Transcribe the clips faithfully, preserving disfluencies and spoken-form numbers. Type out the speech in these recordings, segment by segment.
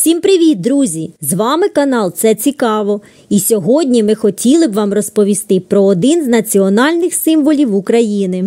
Всім привіт, друзі! З вами канал «Це цікаво». І сьогодні ми хотіли б вам розповісти про один з національних символів України.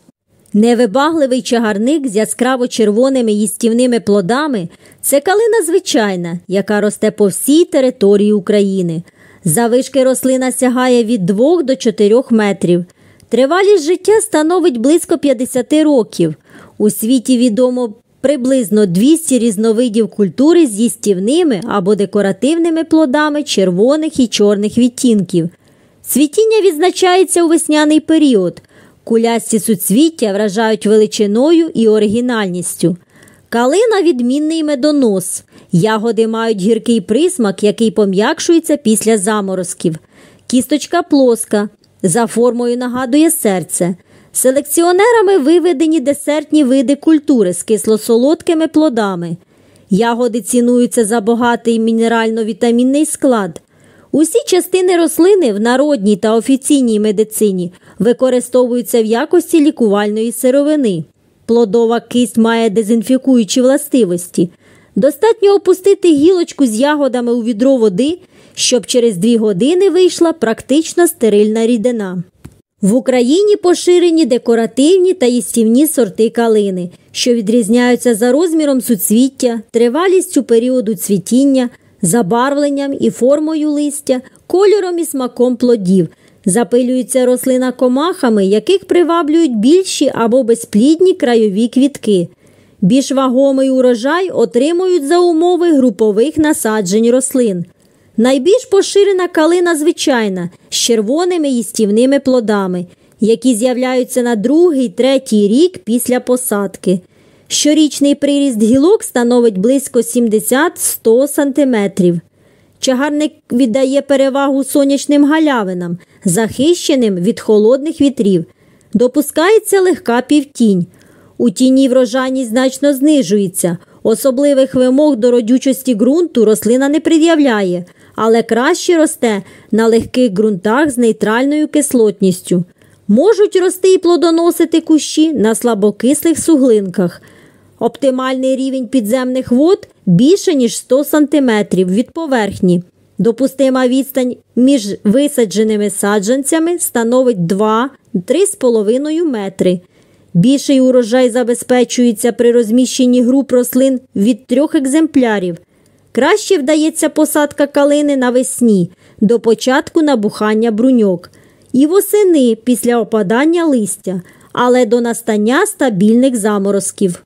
Невибагливий чагарник з яскраво-червоними їстівними плодами – це калина звичайна, яка росте по всій території України. Заввишки рослина сягає від двох до чотирьох метрів. Тривалість життя становить близько п'ятдесят років. У світі відомо приблизно двісті різновидів культури з їстівними або декоративними плодами червоних і чорних відтінків. Цвітіння відзначається у весняний період. Кулясті суцвіття вражають величиною і оригінальністю. Калина – відмінний медонос. Ягоди мають гіркий присмак, який пом'якшується після заморозків. Кісточка плоска, за формою нагадує серце. Селекціонерами виведені десертні види культури з кисло-солодкими плодами. Ягоди цінуються за багатий мінерально-вітамінний склад. Усі частини рослини в народній та офіційній медицині використовуються в якості лікувальної сировини. Плодова кисть має дезінфікуючі властивості. Достатньо опустити гілочку з ягодами у відро води, щоб через дві години вийшла практично стерильна рідина. В Україні поширені декоративні та їстівні сорти калини, що відрізняються за розміром суцвіття, тривалістю періоду цвітіння, забарвленням і формою листя, кольором і смаком плодів. Запилюється рослина комахами, яких приваблюють більші або безплідні краєві квітки. Більш вагомий урожай отримують за умови групових насаджень рослин. Найбільш поширена калина звичайна, з червоними їстівними плодами, які з'являються на другий-третій рік після посадки. Щорічний приріст гілок становить близько сімдесят-сто сантиметрів. Чагарник віддає перевагу сонячним галявинам, захищеним від холодних вітрів. Допускається легка півтінь. У тіні врожайність значно знижується. Особливих вимог до родючості ґрунту рослина не пред'являє, але краще росте на легких ґрунтах з нейтральною кислотністю. Можуть рости і плодоносити кущі на слабокислих суглинках. Оптимальний рівень підземних вод більше, ніж сто сантиметрів від поверхні. Допустима відстань між висадженими саджанцями становить два-три з половиною метри. Більший урожай забезпечується при розміщенні груп рослин від трьох екземплярів. Краще вдається посадка калини навесні, до початку набухання бруньок, і восени після опадання листя, але до настання стабільних заморозків.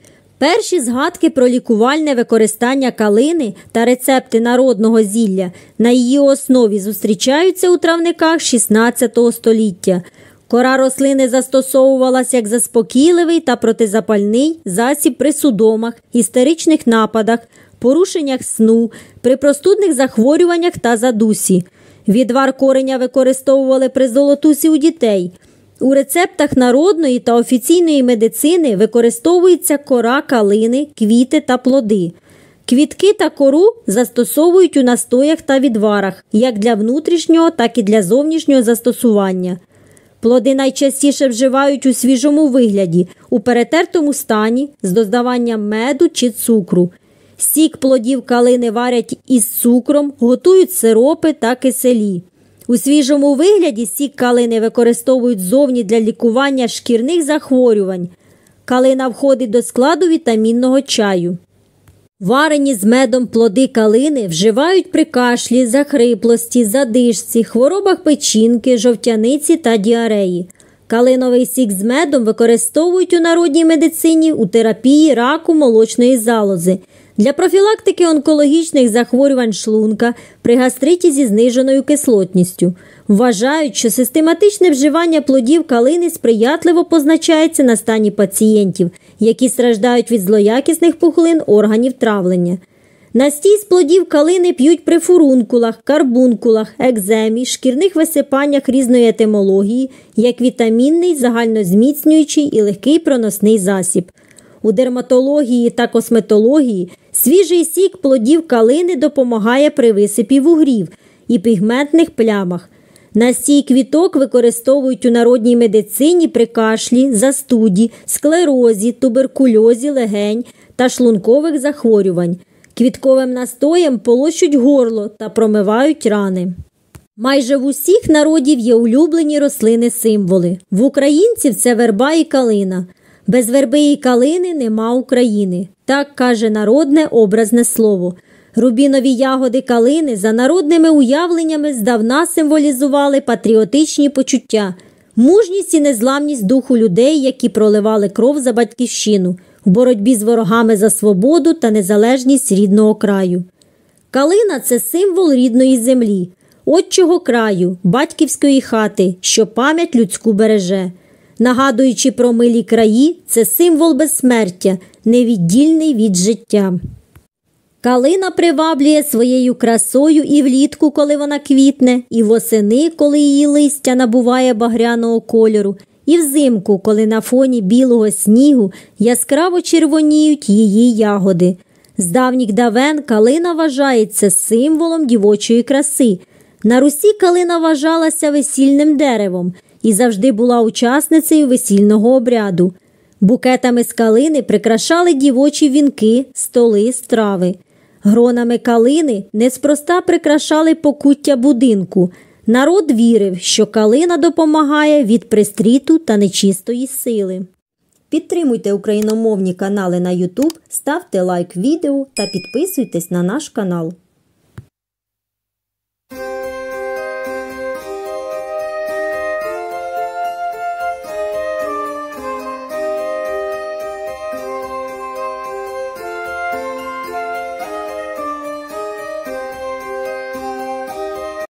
Перші згадки про лікувальне використання калини та рецепти народного зілля на її основі зустрічаються у травниках шістнадцятого століття. Кора рослини застосовувалась як заспокійливий та протизапальний засіб при судомах, істеричних нападах, порушеннях сну, при простудних захворюваннях та задусі. Відвар кореня використовували при золотусі у дітей. У рецептах народної та офіційної медицини використовується кора калини, квіти та плоди. Квітки та кору застосовують у настоях та відварах, як для внутрішнього, так і для зовнішнього застосування. Плоди найчастіше вживають у свіжому вигляді, у перетертому стані, з додаванням меду чи цукру. Сік плодів калини варять із цукром, готують сиропи та киселі. У свіжому вигляді сік калини використовують зовні для лікування шкірних захворювань. Калина входить до складу вітамінного чаю. Варені з медом плоди калини вживають при кашлі, захриплості, задишці, хворобах печінки, жовтяниці та діареї. Калиновий сік з медом використовують у народній медицині у терапії раку молочної залози, для профілактики онкологічних захворювань шлунка, при гастриті зі зниженою кислотністю. Вважають, що систематичне вживання плодів калини сприятливо позначається на стані пацієнтів, які страждають від злоякісних пухлин органів травлення. Настій з плодів калини п'ють при фурункулах, карбункулах, екземі, шкірних висипаннях різної етимології, як вітамінний, загальнозміцнюючий і легкий проносний засіб. У дерматології та косметології свіжий сік плодів калини допомагає при висипі вугрів і пігментних плямах. Настій квіток використовують у народній медицині при кашлі, застуді, склерозі, туберкульозі легень та шлункових захворювань. Квітковим настоєм полощуть горло та промивають рани. Майже в усіх народів є улюблені рослини-символи. В українців це верба і калина. Без верби і калини нема України. Так каже народне образне слово. Рубінові ягоди калини за народними уявленнями здавна символізували патріотичні почуття, мужність і незламність духу людей, які проливали кров за батьківщину в боротьбі з ворогами за свободу та незалежність рідного краю. Калина – це символ рідної землі, отчого краю, батьківської хати, що пам'ять людську береже. Нагадуючи про милі краї, це символ безсмертя, невіддільний від життя. Калина приваблює своєю красою і влітку, коли вона квітне, і восени, коли її листя набуває багряного кольору, і взимку, коли на фоні білого снігу яскраво червоніють її ягоди. З давніх давен калина вважається символом дівочої краси. На Русі калина вважалася весільним деревом і завжди була учасницею весільного обряду. Букетами з калини прикрашали дівочі вінки, столи, страви. Гронами калини неспроста прикрашали покуття будинку. Народ вірив, що калина допомагає від пристріту та нечистої сили. Підтримуйте україномовні канали на ютуб, ставте лайк відео та підписуйтесь на наш канал.